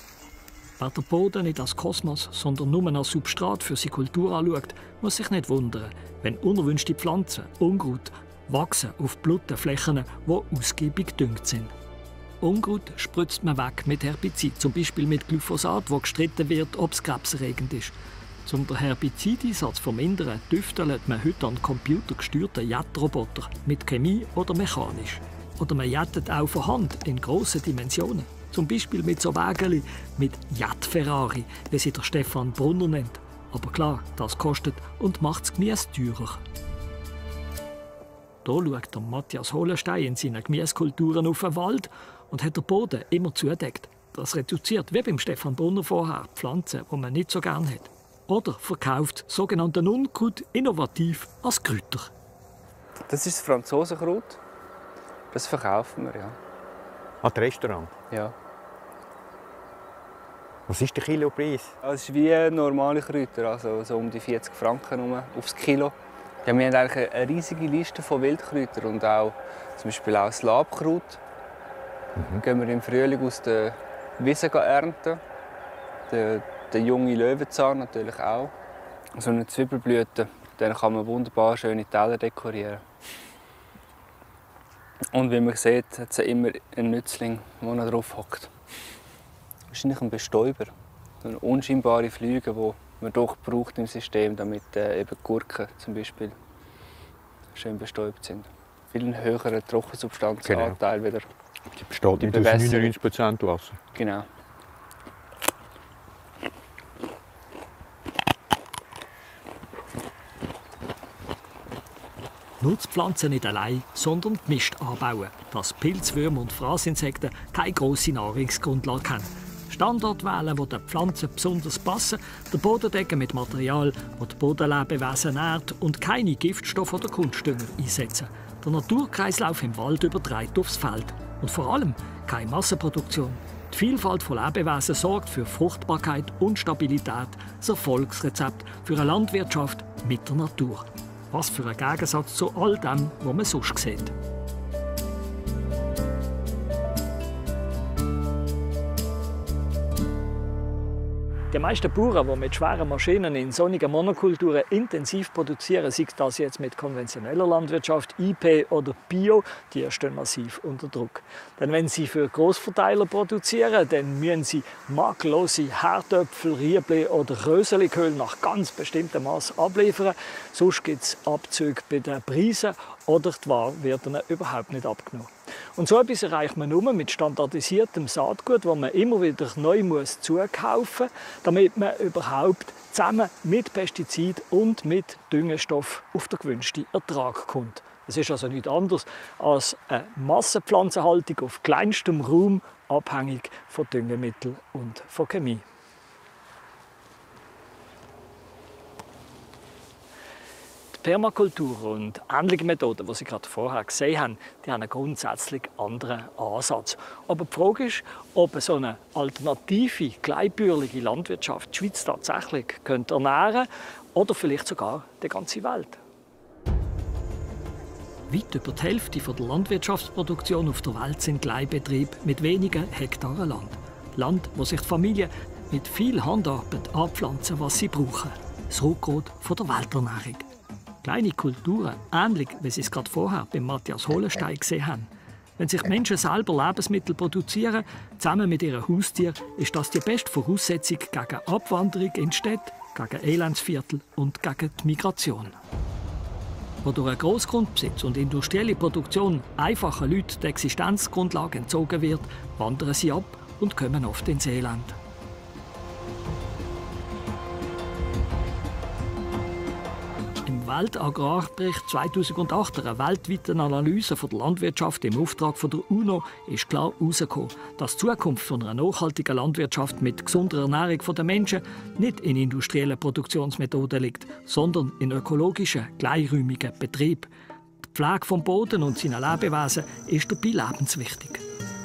Wer den Boden nicht als Kosmos, sondern nur als Substrat für seine Kultur anschaut, muss sich nicht wundern, wenn unerwünschte Pflanzen, Unkraut, wachsen auf blutigen Flächen, die ausgiebig gedüngt sind. Unkraut spritzt man weg mit Herbizid, zum Beispiel mit Glyphosat, wo gestritten wird, ob es krebserregend ist. Um den Herbizideinsatz zu vermindern, tüftelt man heute an computergesteuerten Jettroboter mit Chemie oder mechanisch. Oder man jettet auch von Hand in grossen Dimensionen. Zum Beispiel mit so Wägelchen mit Jet-Ferrari, wie sie der Stefan Brunner nennt. Aber klar, das kostet und macht das Gemüse teurer. Hier schaut der Matthias Hohlenstein in seinen Gemüsekulturen auf den Wald und hat den Boden immer zugedeckt. Das reduziert, wie beim Stefan Brunner vorher, Pflanzen, die man nicht so gerne hat. Oder verkauft sogenannten Unkraut innovativ als Kräuter. Das ist das Franzosenkraut. Das verkaufen wir, ja. An das Restaurant? Ja. Was ist der Kilopreis? Es ist wie normale Kräuter, also so um die vierzig Franken rum aufs Kilo. Ja, wir haben eigentlich eine riesige Liste von Wildkräutern und auch zum Beispiel auch das Labkraut. Mhm. Gehen wir im Frühling aus der Wiese ernten. Der, der junge Löwenzahn natürlich auch. So eine Zwiebelblüte, dann kann man wunderbar schöne Teller dekorieren. Und wie man sieht, hat es immer einen Nützling, der noch drauf hockt. Wahrscheinlich ein Bestäuber. Eine unscheinbare Flüge, die man doch braucht im System, damit äh, eben Gurken zum Beispiel schön bestäubt sind. Viel einen höheren Trockensubstanzanteil genau. wieder. Die besteht nicht aus neunundneunzig Prozent Wasser. Genau. Nutzpflanzen nicht allein, sondern gemischt anbauen, dass Pilzwürmer und Fraßinsekten keine grosse Nahrungsgrundlage haben. Standort wählen, wo den Pflanzen besonders passen, den Boden decken mit Material, das die Bodenlebewesen nährt und keine Giftstoffe oder Kunstdünger einsetzen. Der Naturkreislauf im Wald überträgt aufs Feld. Und vor allem keine Massenproduktion. Die Vielfalt von Lebewesen sorgt für Fruchtbarkeit und Stabilität, das Erfolgsrezept für eine Landwirtschaft mit der Natur. Was für ein Gegensatz zu all dem, was man sonst sieht. Die meisten Bauern, die mit schweren Maschinen in sonnigen Monokulturen intensiv produzieren, sei das jetzt mit konventioneller Landwirtschaft, I P oder Bio, die stehen massiv unter Druck. Denn wenn sie für Grossverteiler produzieren, dann müssen sie makellose Herdöpfel, Riebli oder Röseliköl nach ganz bestimmtem Maß abliefern. Sonst gibt es Abzüge bei den Preisen oder die Ware wird ihnen überhaupt nicht abgenommen. Und so etwas erreicht man nur mit standardisiertem Saatgut, das man immer wieder neu muss zukaufen muss, damit man überhaupt zusammen mit Pestizid und mit Düngestoff auf den gewünschten Ertrag kommt. Es ist also nichts anderes als eine Massenpflanzenhaltung auf kleinstem Raum, abhängig von Düngemitteln und von Chemie. Permakultur und ähnliche Methoden, die Sie gerade vorher gesehen haben, die haben einen grundsätzlich anderen Ansatz. Aber die Frage ist, ob so eine alternative, kleinbäuerliche Landwirtschaft die Schweiz tatsächlich könnte ernähren oder vielleicht sogar die ganze Welt. Weit über die Hälfte der Landwirtschaftsproduktion auf der Welt sind Kleinbetriebe mit wenigen Hektaren Land. Land, wo sich die Familien mit viel Handarbeit anpflanzen, was sie brauchen. Das Rückgrat der Welternährung. Kleine Kulturen, ähnlich wie Sie es gerade vorher bei Matthias Hohlenstein gesehen haben. Wenn sich Menschen selber Lebensmittel produzieren, zusammen mit ihren Haustieren, ist das die beste Voraussetzung gegen Abwanderung in die Städte, gegen Elendsviertel und gegen die Migration. Wo durch einen Grossgrundbesitz und industrielle Produktion einfachen Leuten die Existenzgrundlage entzogen wird, wandern sie ab und kommen oft ins Elend. Im Weltagrarbericht zweitausendacht, einer weltweiten Analyse von der Landwirtschaft im Auftrag von der UNO, ist klar herausgekommen, dass die Zukunft von einer nachhaltigen Landwirtschaft mit gesunder Ernährung der Menschen nicht in industriellen Produktionsmethoden liegt, sondern in ökologischen, kleinräumigen Betrieben. Die Pflege vom Boden und seiner Lebewesen ist dabei lebenswichtig.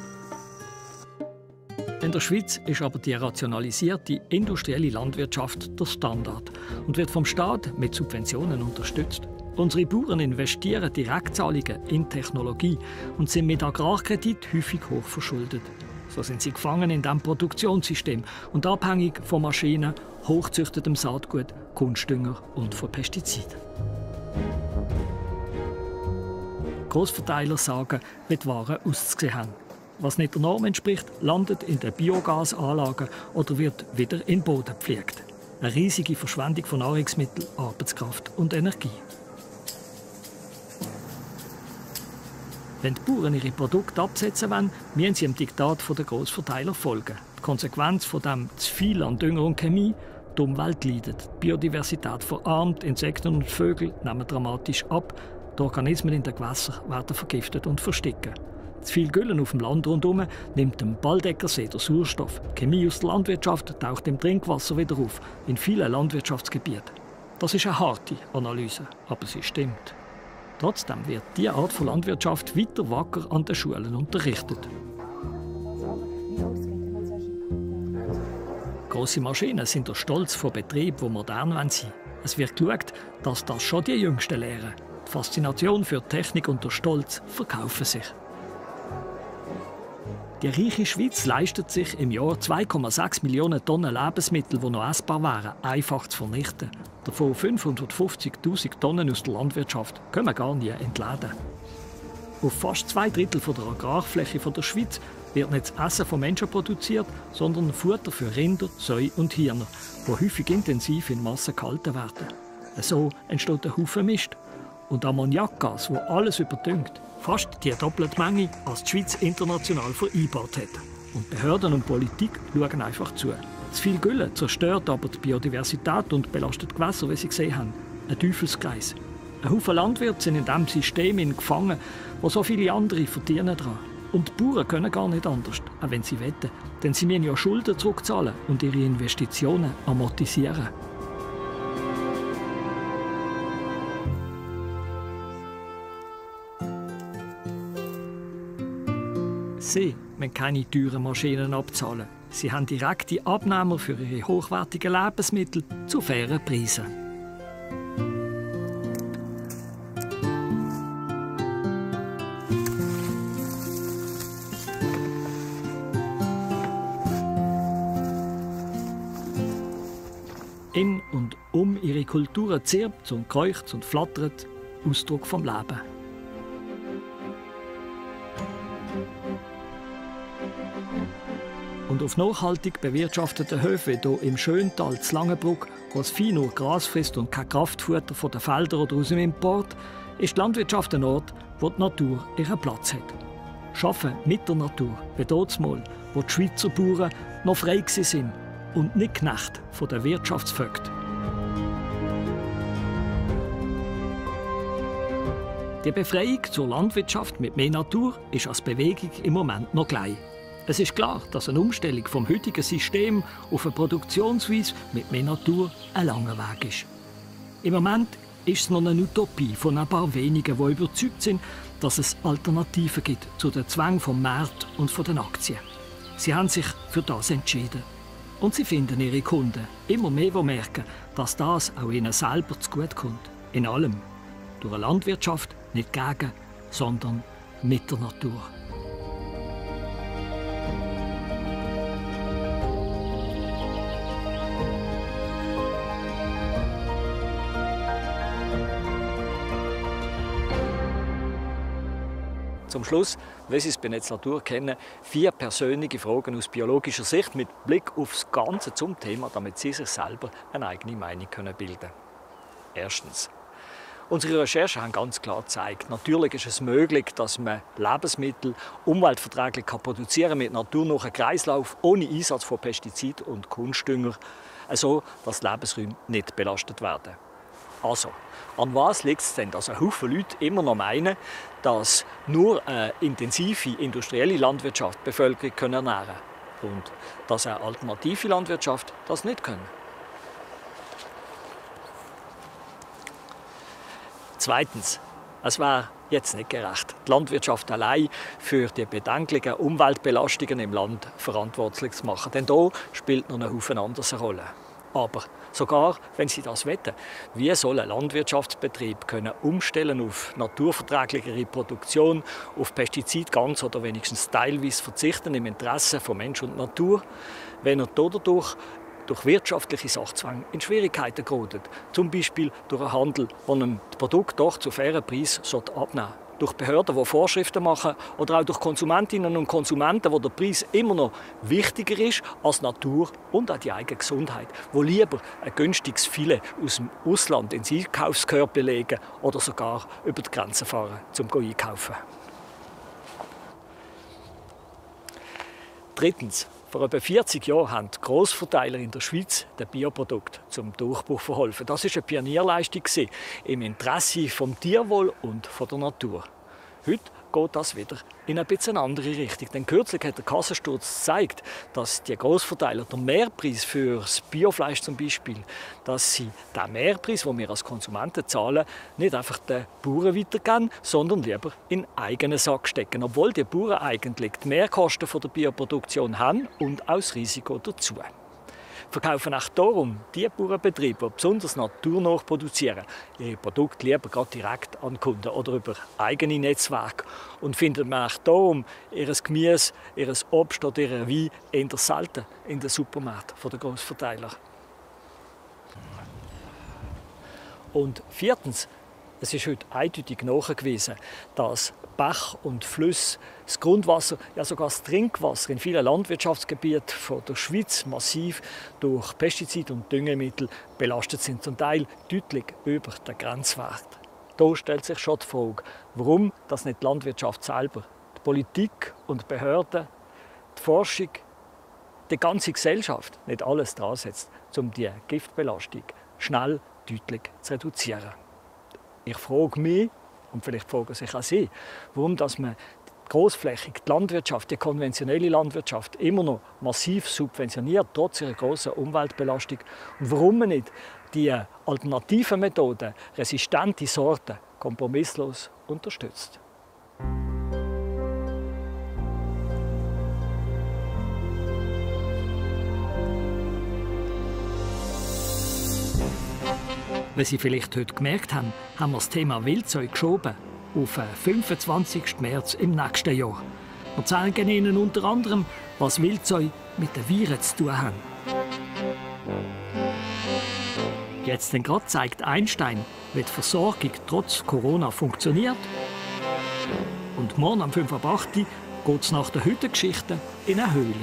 In der Schweiz ist aber die rationalisierte industrielle Landwirtschaft der Standard und wird vom Staat mit Subventionen unterstützt. Unsere Bauern investieren Direktzahlungen in Technologie und sind mit Agrarkredit häufig hoch verschuldet. So sind sie gefangen in diesem Produktionssystem und abhängig von Maschinen, hochzüchtetem Saatgut, Kunstdünger und von Pestiziden. Grossverteiler sagen, wie die Waren auszusehen haben. Was nicht der Norm entspricht, landet in den Biogasanlagen oder wird wieder in den Boden gepflegt. Eine riesige Verschwendung von Nahrungsmitteln, Arbeitskraft und Energie. Wenn die Bauern ihre Produkte absetzen wollen, müssen sie dem Diktat der Grossverteiler folgen. Die Konsequenz von dem zu viel an Dünger und Chemie: die Umwelt leidet, die Biodiversität verarmt, Insekten und Vögel nehmen dramatisch ab, die Organismen in den Gewässern werden vergiftet und versticken. Zu viel Gülle auf dem Land rundherum nimmt dem Baldeckersee der Sauerstoff. Die Chemie aus der Landwirtschaft taucht im Trinkwasser wieder auf, in vielen Landwirtschaftsgebieten. Das ist eine harte Analyse, aber sie stimmt. Trotzdem wird diese Art von Landwirtschaft weiter wacker an den Schulen unterrichtet. Grosse Maschinen sind der Stolz von Betrieben, die modern sind. Es wird geschaut, dass das schon die Jüngsten lehren. Die Faszination für die Technik und der Stolz verkaufen sich. Die reiche Schweiz leistet sich im Jahr zwei Komma sechs Millionen Tonnen Lebensmittel, die noch essbar wären, einfach zu vernichten. Davon fünfhundertfünfzigtausend Tonnen aus der Landwirtschaft können wir gar nie entladen. Auf fast zwei Drittel der Agrarfläche der Schweiz wird nicht das Essen von Menschen produziert, sondern Futter für Rinder, Säue und Hühner, die häufig intensiv in Massen gehalten werden. So entsteht ein Haufen Mist. Und Ammoniakgas, das alles überdüngt, fast die doppelte Menge, als die Schweiz international vereinbart hat. Und Behörden und Politik schauen einfach zu. Zu viel Gülle zerstört aber die Biodiversität und belastet die Gewässer, wie Sie gesehen haben. Ein Teufelskreis. Ein Haufen Landwirte sind in diesem System gefangen, wo so viele andere verdienen daran. Und die Bauern können gar nicht anders, auch wenn sie wollen. Denn sie müssen ja Schulden zurückzahlen und ihre Investitionen amortisieren. Sie müssen keine teuren Maschinen abzahlen. Sie haben direkte Abnehmer für ihre hochwertigen Lebensmittel zu fairen Preisen. in und um ihre Kulturen zirpt und kreucht und flattert, Ausdruck vom Leben. Und auf nachhaltig bewirtschafteten Höfen hier im Schöntal zu Langenbruck, wo das Vieh nur Gras frisst und kein Kraftfutter von den Feldern oder aus dem Import, ist die Landwirtschaft ein Ort, wo die Natur ihren Platz hat. Schaffen mit der Natur, wie dort mal, wo die Schweizer Bauern noch frei waren und nicht Knecht von den Wirtschaftsvögeln. Die Befreiung zur Landwirtschaft mit mehr Natur ist als Bewegung im Moment noch gleich. Es ist klar, dass eine Umstellung vom heutigen System auf eine Produktionsweise mit mehr Natur ein langer Weg ist. Im Moment ist es noch eine Utopie von ein paar wenigen, die überzeugt sind, dass es Alternativen gibt zu den Zwängen vom Markt und von den Aktien. Sie haben sich für das entschieden. Und sie finden ihre Kunden immer mehr, die merken, dass das auch ihnen selber zugutekommt. In allem. Durch eine Landwirtschaft nicht gegen, sondern mit der Natur. Zum Schluss, wie Sie es bei Netz Natur kennen, vier persönliche Fragen aus biologischer Sicht mit Blick aufs Ganze zum Thema, damit Sie sich selber eine eigene Meinung bilden können. Erstens. Unsere Recherchen haben ganz klar gezeigt, natürlich ist es möglich, dass man Lebensmittel umweltverträglich produzieren kann mit naturnahen Kreislauf, ohne Einsatz von Pestiziden und Kunstdünger, so dass Lebensräume nicht belastet werden. Also, an was liegt es denn, dass ein Haufen Leute immer noch meinen, dass nur eine intensive industrielle Landwirtschaft die Bevölkerung ernähren kann und dass eine alternative Landwirtschaft das nicht kann? Zweitens, es wäre jetzt nicht gerecht, die Landwirtschaft allein für die bedenklichen Umweltbelastungen im Land verantwortlich zu machen. Denn da spielt noch ein Haufen anderes eine Rolle. Aber sogar wenn Sie das wetten, wie soll ein Landwirtschaftsbetrieb können umstellen auf naturverträglichere Produktion, auf Pestizid ganz oder wenigstens teilweise verzichten im Interesse von Mensch und Natur, wenn er dadurch durch wirtschaftliche Sachzwänge in Schwierigkeiten gerät. Zum Beispiel durch einen Handel, der einem das Produkt doch zu fairen Preis abnehmen sollte. Durch Behörden, die Vorschriften machen, oder auch durch Konsumentinnen und Konsumenten, wo der Preis immer noch wichtiger ist als Natur und auch die eigene Gesundheit, die lieber ein günstiges Filet aus dem Ausland ins Einkaufskörper legen oder sogar über die Grenze fahren, um einkaufen. Drittens. Vor etwa vierzig Jahren haben die Grossverteiler in der Schweiz den Bioprodukten zum Durchbruch verholfen. Das war eine Pionierleistung im Interesse des Tierwohl und der Natur. Heute geht das wieder in eine bisschen andere Richtung. Denn kürzlich hat der Kassensturz gezeigt, dass die Grossverteiler den Mehrpreis für das Biofleisch zum Beispiel, dass sie den Mehrpreis, den wir als Konsumenten zahlen, nicht einfach den Bauern weitergeben, sondern lieber in den eigenen Sack stecken. Obwohl die Bauern eigentlich die Mehrkosten der Bioproduktion haben und auch das Risiko dazu. Verkaufen auch darum die Bauernbetriebe, die besonders naturnah produzieren, ihre Produkte lieber gerade direkt an Kunden oder über eigene Netzwerke und findet man auch darum ihr Gemüse, ihr Obst oder ihr Wein eher selten in den Supermärkten der Grossverteiler. Und viertens, es ist heute eindeutig nachgewiesen, dass Bach und Flüsse, das Grundwasser, ja sogar das Trinkwasser in vielen Landwirtschaftsgebieten von der Schweiz massiv durch Pestizide und Düngemittel belastet sind, zum Teil deutlich über den Grenzwert. Da stellt sich schon die Frage, warum das nicht die Landwirtschaft selber, die Politik und die Behörden, die Forschung, die ganze Gesellschaft nicht alles dran setzt, um die Giftbelastung schnell, deutlich zu reduzieren. Ich frage mich, und vielleicht fragen sich auch Sie, warum dass man grossflächig die Landwirtschaft, die konventionelle Landwirtschaft, immer noch massiv subventioniert, trotz ihrer grossen Umweltbelastung. Und warum man nicht die alternativen Methoden, resistente Sorten, kompromisslos unterstützt. Wie Sie vielleicht heute gemerkt haben, haben wir das Thema Wildzeug geschoben auf den fünfundzwanzigsten März im nächsten Jahr. Wir zeigen Ihnen unter anderem, was Wildzeug mit den Viren zu tun haben. Jetzt denn gerade zeigt Einstein, wie die Versorgung trotz Corona funktioniert. Und morgen am fünf Uhr acht geht es nach der Hüttengeschichte in eine Höhle.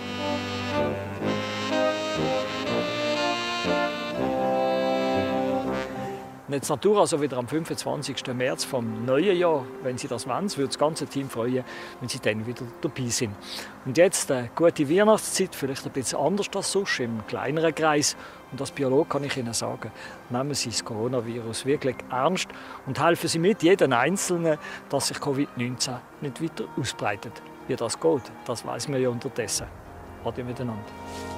Jetzt Natur also wieder am fünfundzwanzigsten März vom neuen Jahr, wenn Sie das wollen, würde das ganze Team freuen, wenn Sie dann wieder dabei sind. Und jetzt eine gute Weihnachtszeit, vielleicht ein bisschen anders als sonst, im kleineren Kreis. Und als Biologe kann ich Ihnen sagen, nehmen Sie das Coronavirus wirklich ernst und helfen Sie mit, jeden Einzelnen, dass sich Covid neunzehn nicht weiter ausbreitet. Wie das geht, das weiß man ja unterdessen. Ade miteinander.